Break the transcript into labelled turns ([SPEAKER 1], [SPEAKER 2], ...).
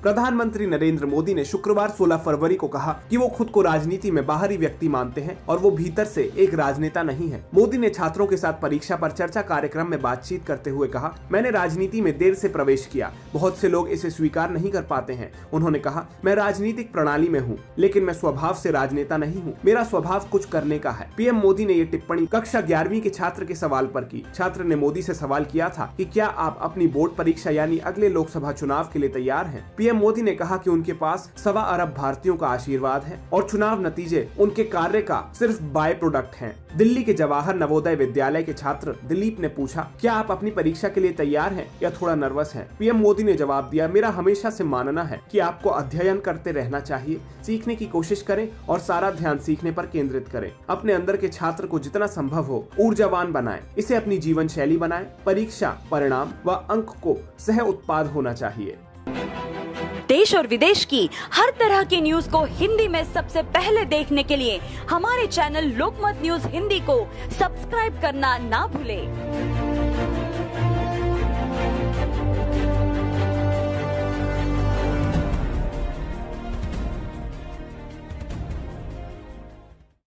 [SPEAKER 1] प्रधानमंत्री नरेंद्र मोदी ने शुक्रवार 16 फरवरी को कहा कि वो खुद को राजनीति में बाहरी व्यक्ति मानते हैं और वो भीतर से एक राजनेता नहीं है। मोदी ने छात्रों के साथ परीक्षा पर चर्चा कार्यक्रम में बातचीत करते हुए कहा, मैंने राजनीति में देर से प्रवेश किया, बहुत से लोग इसे स्वीकार नहीं कर पाते हैं। उन्होंने कहा, मैं राजनीतिक प्रणाली में हूँ, लेकिन मैं स्वभाव से राजनेता नहीं हूँ, मेरा स्वभाव कुछ करने का है। पीएम मोदी ने ये टिप्पणी कक्षा 11वीं के छात्र के सवाल पर की। छात्र ने मोदी से सवाल किया था कि क्या आप अपनी बोर्ड परीक्षा यानी अगले लोकसभा चुनाव के लिए तैयार हैं? पीएम मोदी ने कहा कि उनके पास 1.25 अरब भारतीयों का आशीर्वाद है और चुनाव नतीजे उनके कार्य का सिर्फ बाय प्रोडक्ट हैं। दिल्ली के जवाहर नवोदय विद्यालय के छात्र दिलीप ने पूछा, क्या आप अपनी परीक्षा के लिए तैयार हैं या थोड़ा नर्वस हैं? पीएम मोदी ने जवाब दिया, मेरा हमेशा से मानना है कि आपको अध्ययन करते रहना चाहिए, सीखने की कोशिश करें और सारा ध्यान सीखने पर केंद्रित करें। अपने अंदर के छात्र को जितना संभव हो ऊर्जावान बनाएं, इसे अपनी जीवन शैली बनाएं। परीक्षा, परिणाम व अंक को सह उत्पाद होना चाहिए।
[SPEAKER 2] देश और विदेश की हर तरह की न्यूज को हिंदी में सबसे पहले देखने के लिए हमारे चैनल लोकमत न्यूज हिंदी को सब्सक्राइब करना ना भूलें।